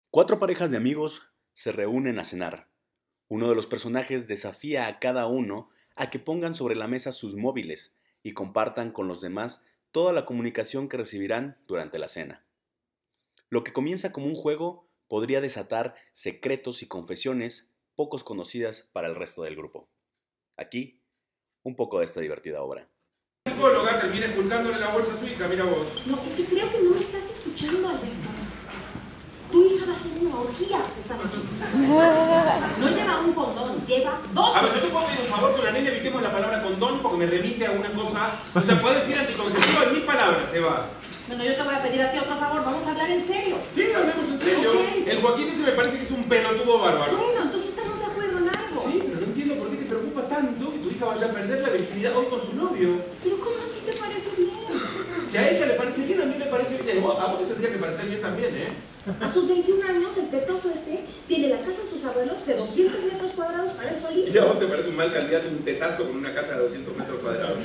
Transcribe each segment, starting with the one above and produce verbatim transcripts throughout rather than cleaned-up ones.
Cuatro parejas de amigos se reúnen a cenar. Uno de los personajes desafía a cada uno a que pongan sobre la mesa sus móviles y compartan con los demás toda la comunicación que recibirán durante la cena. Lo que comienza como un juego podría desatar secretos y confesiones pocos conocidas para el resto del grupo. Aquí, un poco de esta divertida obra. La psicóloga termina expulgándole la bolsa a su hija, mira vos. No, es que creo que no me estás escuchando, Alberto. Tu hija va a hacer una orgía esta noche. No lleva un condón, lleva dos. A ver, yo te puedo pedir un favor, con la nena evitemos la palabra condón porque me remite a una cosa. O sea, puede decir anticonceptivo en mis palabras, Eva. Bueno, yo te voy a pedir a ti otro favor, vamos a hablar en serio. Sí, hablemos en serio. Okay. El Joaquín ese me parece que es un pelotudo bárbaro. Bueno, entonces estamos de acuerdo en algo. Sí, pero no entiendo por qué te preocupa tanto que tu hija vaya a perder la virginidad hoy con su novio. Pero ¿cómo a ti te parece bien? Si a ella le parece bien, a mí me parece bien. A vos te tendría que parecer bien también, ¿eh? A sus veintiún años, el tetoso este tiene la casa de sus abuelos de doscientos metros cuadrados para él solito. ¿Y a vos te parece un mal candidato un tetazo con una casa de doscientos metros cuadrados?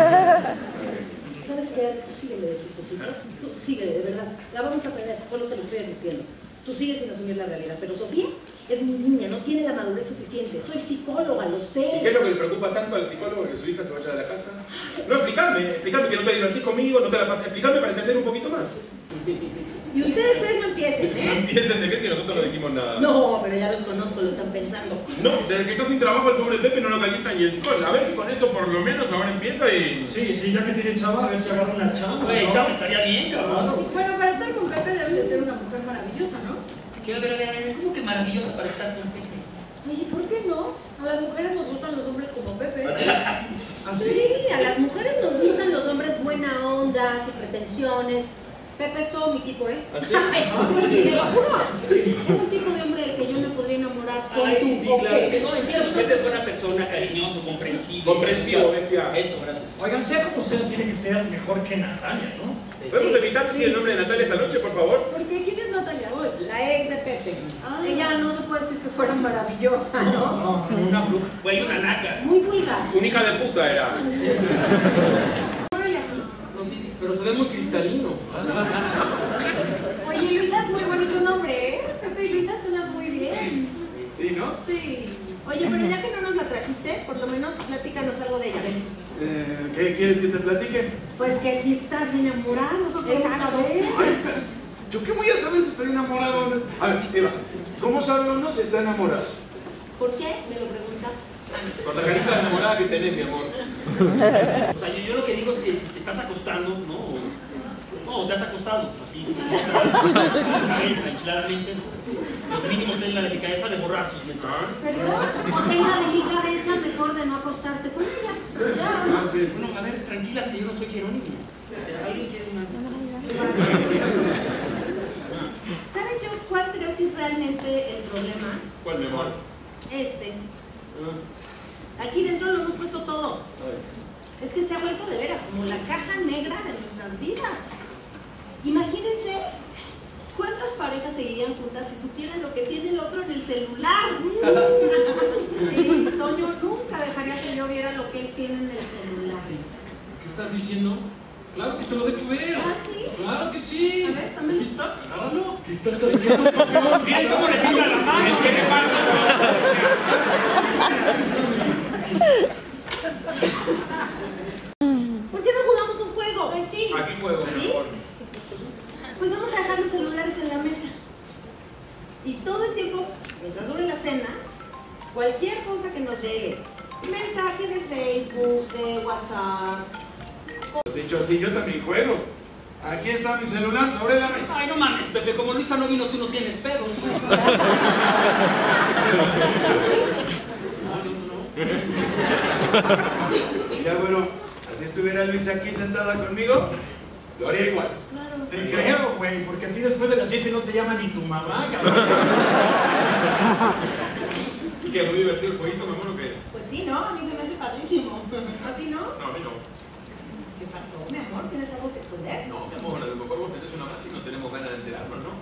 ¿Sabes qué? Tú síguele de chistosito. Tú síguele, de verdad. La vamos a aprender, solo te lo estoy advirtiendo. Tú sigues sin asumir la realidad, pero Sofía es muy niña, no tiene la madurez suficiente. Soy psicóloga, lo sé. ¿Y qué es lo que le preocupa tanto al psicólogo que su hija se vaya de la casa? No, explícame, explícame que no te divertís conmigo, no te la pasas. Explícame para entender un poquito más. Y ustedes tres no empiecen, ¿eh? No empiecen de qué si nosotros no dijimos nada. No, pero ya los conozco, lo están pensando. No, desde que está sin trabajo el pobre Pepe no lo calienta ni el psicólogo. A ver si con esto por lo menos ahora empieza y... Sí, sí, ya que tiene chava, a ver si agarra una chava. Oye, ¿no? chava, estaría bien, cabrón. Bueno, para estar con Pepe debes de ser una mujer maravillosa, ¿no? Que a ver, a ver, a ver, ¿cómo que maravillosa para estar con Pepe? Oye, ¿por qué no? A las mujeres nos gustan los hombres como Pepe. ¿Ah, sí? Sí, a las mujeres nos gustan los hombres buena onda, sin pretensiones. Pepe es todo mi tipo, ¿eh? ¿Ah, sí? Ay, sí, te lo juro. Es un tipo de hombre del que yo me podría enamorar con Ay, tu sí, boque. claro, es que no entiendo que Pepe es buena persona, cariñoso, comprensivo. Comprensivo, bestia. Eso, gracias. Oigan, sea como sea, tiene que ser mejor que Natalia, ¿no? ¿Podemos evitar decir el nombre de Natalia esta noche, por favor? ¿Por qué? ¿Quién es Natalia hoy? La ex de Pepe. Ah, ella no se puede decir que fuera maravillosa, ¿no? No, no, una bruja. Güey, una naca. Muy vulgar. Una hija de puta era. Órale aquí. No, sí, pero se ve muy cristalino. Oye, Luisa es muy bonito nombre, ¿eh? Pepe y Luisa suenan muy bien. Sí, ¿no? Sí. Oye, pero ya que no nos la trajiste, por lo menos platícanos algo de ella, ven. Eh, ¿Qué quieres que te platique? Pues que si estás enamorado, nosotros Exacto. saber. Ay, ¿yo qué voy a saber si estoy enamorado? A ver, Eva, ¿cómo sabe uno si está enamorado? ¿Por qué? Me lo preguntas. Por la carita de enamorada que tenés, mi amor. O sea, yo, yo lo que digo es que si te estás acostando, ¿no? No, te has acostado, así, con la cabeza, aisladamente, pues mínimo ten la delicadeza de borrar sus mensajes. Perdón, tenga delicadeza, mejor de no acostarte con ella. Ya. Más bien. Bueno, a ver, tranquilas que yo no soy Jerónimo. ¿Alguien quiere una...? ¿Saben yo cuál creo que es realmente el problema? ¿Cuál, mi amor? Este. Aquí dentro lo hemos puesto todo. Es que se ha vuelto de veras como la caja negra de nuestras vidas. Imagínense cuántas parejas seguirían juntas si supieran lo que tiene el otro en el celular. Sí, Toño nunca dejaría que yo viera lo que él tiene en el celular. ¿Qué estás diciendo? Claro que te lo dejo ver. ¿Ah, sí? Claro que sí. A ver, también. Aquí está, agárralo. ¿Qué estás haciendo, Pokémon? Miren cómo le tiembla la mano. ¿Qué le falta? ¿Por qué no jugamos un juego? Pues sí. Aquí puedo, mi ¿Sí? amor. Pues vamos a dejar los celulares en la mesa. Y todo el tiempo, mientras dure la cena, cualquier cosa que nos llegue, mensaje de Facebook, de WhatsApp. Pues dicho así, yo también juego. Aquí está mi celular sobre la mesa. Ay, no mames, Pepe, como Luisa no vino, tú no tienes pedos. No, no, no. Y ya bueno, así estuviera Luisa aquí sentada conmigo, lo haría igual. Claro. Te creo, güey, porque a ti después de las siete no te llama ni tu mamá, cabrón. ¿Qué? ¿Muy divertido el jueguito, mi amor, o qué? Pues sí, ¿no? A mí se me hace padrísimo. ¿A ti no? No, a mí no. ¿Qué pasó, mi amor? ¿Tienes algo que esconder? No, mi amor, a lo mejor vos tenés una magia y no tenemos ganas de enterarnos, ¿no?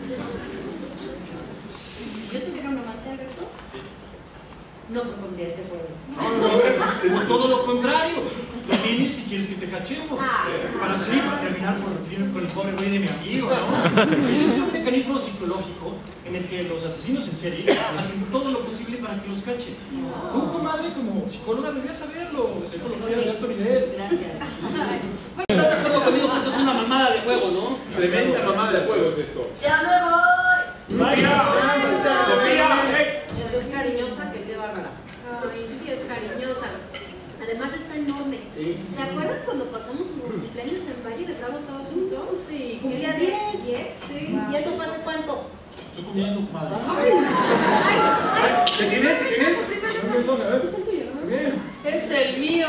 Si yo tuviera un amante, Alberto, no propondría este juego. No, no, no, todo lo contrario. Lo tienes si quieres que te cachemos. Ah. Para así, para terminar por fin con el pobre güey de mi amigo, ¿no? Existe un mecanismo psicológico en el que los asesinos en serie hacen todo lo posible para que los cachen. Tú, comadre, como psicóloga deberías saberlo. Psicología de alto nivel. Gracias. ¿Estás de acuerdo conmigo que esto es una mamada de juego, no? Tremenda mamada de juegos esto. ¡Ya me voy! ¡Vaya! ¡Sofía! ¡Hey! Es muy cariñosa, que qué bárbara. Ay, sí es cariñosa. Además está enorme. Sí. ¿Se acuerdan cuando pasamos su cumpleaños en Valle de Bravo todos juntos? Sí, cumplía diez. ¿diez? Sí. ¿Y eso fue hace cuánto? Estoy comiendo, comadre. Ay, ay. ¿De quién es? ¿De quién es? Primer No mensaje. me toca, a ver. Es el tuyo, ¿no? Bien. Es el mío.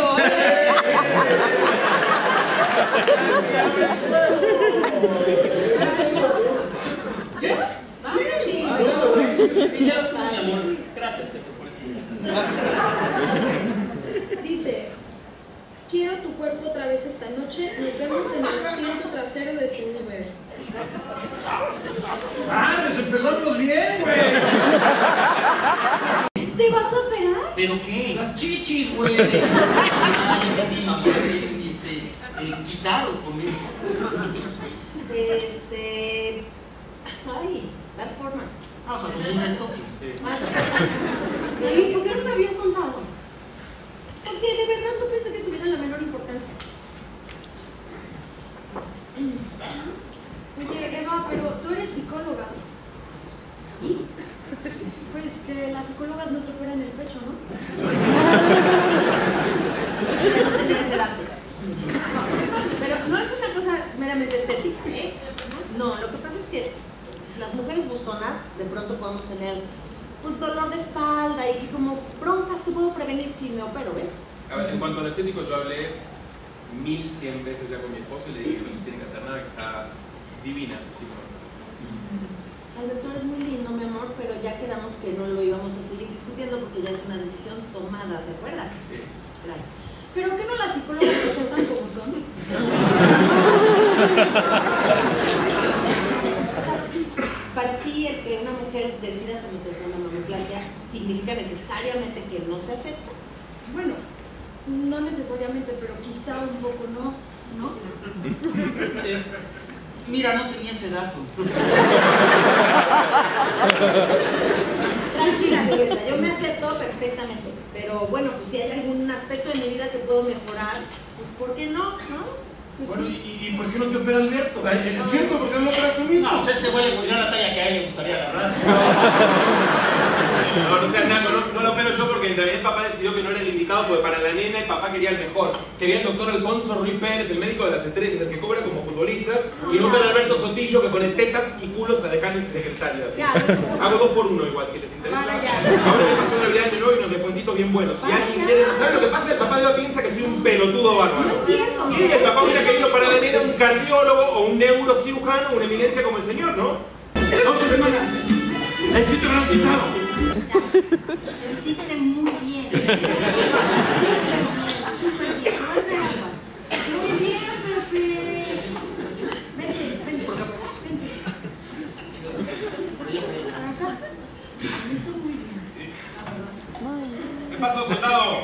¿Qué? Ah, sí. Sí, ya lo tuve, mi amor. Gracias, Pepe, por eso. Dice, quiero tu cuerpo otra vez esta noche, nos vemos en el asiento trasero de tu Uber. ¡Ah, pues empezamos bien, güey! ¿Te vas a operar? ¿Pero qué? Las chichis, güey. Ah, ya entendí, mamá. Este, eh, quitado conmigo. Este... Ay, dar forma. Ah, o sea, como un retoque. Más Oye, ¿por qué no me habías contado? Porque de verdad no pensé que tuviera la menor importancia. Oye, Eva, pero tú eres psicóloga. ¿Y? Pues que las psicólogas no se operan el pecho, ¿no? No tenía ese dato. Pero no es una cosa meramente estética, ¿eh? No, lo que pasa es que las mujeres bustonas de pronto podemos tener pues dolor de espalda y como broncas que puedo prevenir si me opero, ¿ves? A ver, en cuanto al estético, yo hablé mil cien veces ya con mi esposa y le dije que no se tiene que hacer nada, que está divina. Sí, Alberto, eres muy lindo, mi amor, pero ya quedamos que no lo íbamos a seguir discutiendo porque ya es una decisión tomada, ¿te acuerdas? sí. Gracias. ¿Pero qué no las psicólogas se aceptan como son? O sea, para ti, el que una mujer decida someterse a una mamoplastia significa necesariamente que no se acepta. Bueno, no necesariamente, pero quizá un poco no, ¿no? Eh, mira, no tenía ese dato. Tranquila, Violeta, yo me acepto perfectamente. Pero bueno, pues si hay algún aspecto de mi vida que puedo mejorar, pues ¿por qué no? ¿No? Pues Bueno, sí. ¿y, ¿y por qué no te opera Alberto? Ay, ¿es cierto? ¿Por qué no lo operas tú mismo? No, pues este güey le pondría la talla que a él le gustaría agarrar. No, no seas naco, no, no lo opero yo porque en realidad papá decidió que no era el indicado porque para la nena el papá quería el mejor. Quería el doctor Alfonso Ruiz Pérez, el médico de las estrellas, el que cobra como futbolista, y no para Alberto Sotillo que pone tetas y culos a dejarles y secretarias. Ya, Hago dos por uno igual, si les interesa. Para allá. Ahora me pasó Navidad de nuevo y unos descuentitos bien buenos. Si alguien quiere, ¿sabes lo que pasa? El papá de Eva piensa que soy un pelotudo bárbaro. No es cierto. Sí, el papá hubiera querido para la nena un cardiólogo o un neurocirujano, una eminencia como el señor, ¿no? Dos semanas. Éxito garantizado. Lo hiciste muy bien. Súper bien. Muy bien, Pepe. Vente, vente. Vente. Acá. Lo hizo muy bien. ¿Qué pasó, soldado?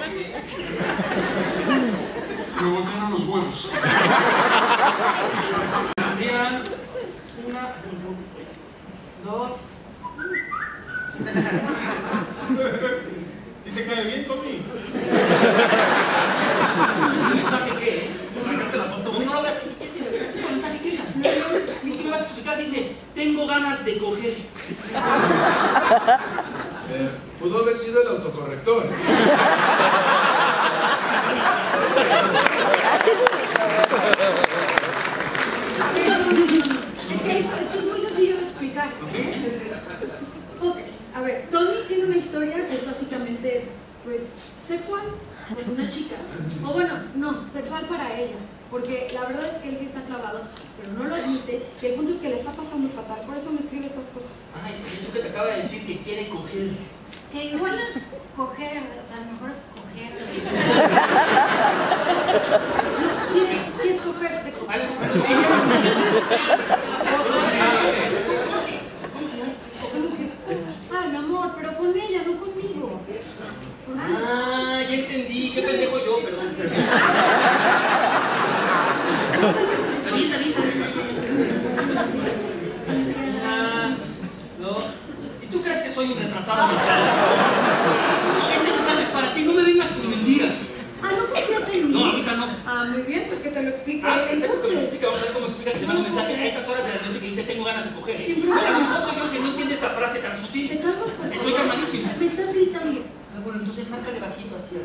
Se me voltearon los huevos. Tendrían una, dos. ¿Sí te cae bien, Tommy? ¿Este mensaje qué? ¿Eh? ¿Sacaste la foto? No, no lo veas. ¿Este mensaje qué era? ¿Qué me vas a explicar? Dice, tengo ganas de coger. Eh, pudo haber sido el autocorrector. Es que esto, esto es muy sencillo de explicar. Ok, a ver, Tony tiene una historia que es básicamente, pues, sexual con una chica. O bueno, no, sexual para ella. Porque la verdad es que él sí está clavado, pero no lo admite. Y el punto es que le está pasando fatal. Por eso me escribe estas cosas. Ay, eso que te acaba de decir que quiere coger. Que igual no es coger, o sea, a lo mejor es coger. Sí es, sí es coger de Ah, coger. es coger. Ay, mi amor, pero con ella, no conmigo. Con ella. Ah, ya entendí. Qué pendejo yo, perdón. Salita, salita. Ah, no. ¿Y tú crees que soy un retrasado mental? Este mensaje es para ti, no me vengas con mentiras. Ah, ¿no confías en mí? No, ahorita no. Ah, muy bien, pues que te lo explique. Ah, perfecto, que me Entonces, explica. Vamos a ver cómo explica que te manda un mensaje a estas horas de la noche que dice tengo ganas de coger. ¿Eh? Sin problema. A lo mejor soy yo que no entiende esta frase tan ¿te sutil. calmas, por favor? Estoy calmadísimo. Me estás gritando. Ah, bueno, entonces márcale bajito así.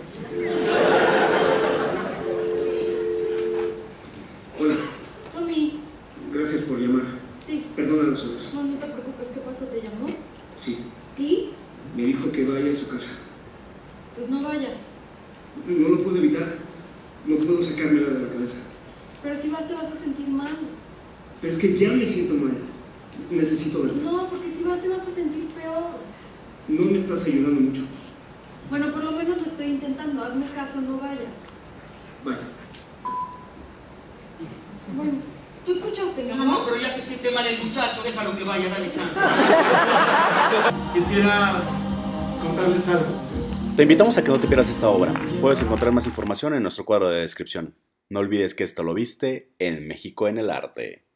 Hola, Tommy, gracias por llamar. sí. Perdona los horas. No, no te preocupes, ¿qué pasó? ¿Te llamó? Sí, ¿Y? me dijo que vaya a su casa. Pues no vayas. No lo puedo evitar. No puedo sacármela de la cabeza. Pero si vas te vas a sentir mal. Pero es que ya me siento mal. Necesito verla. No, porque si vas te vas a sentir peor. No me estás ayudando mucho. Bueno, por lo menos lo estoy intentando. Hazme caso, no vayas. Vaya. Bueno, tú escuchaste, No, ¿no? no, no, pero ya se siente mal el muchacho. Déjalo que vaya, dale chance. Quisiera contarles algo. Te invitamos a que no te pierdas esta obra. Puedes encontrar más información en nuestro cuadro de descripción. No olvides que esto lo viste en México en el Arte.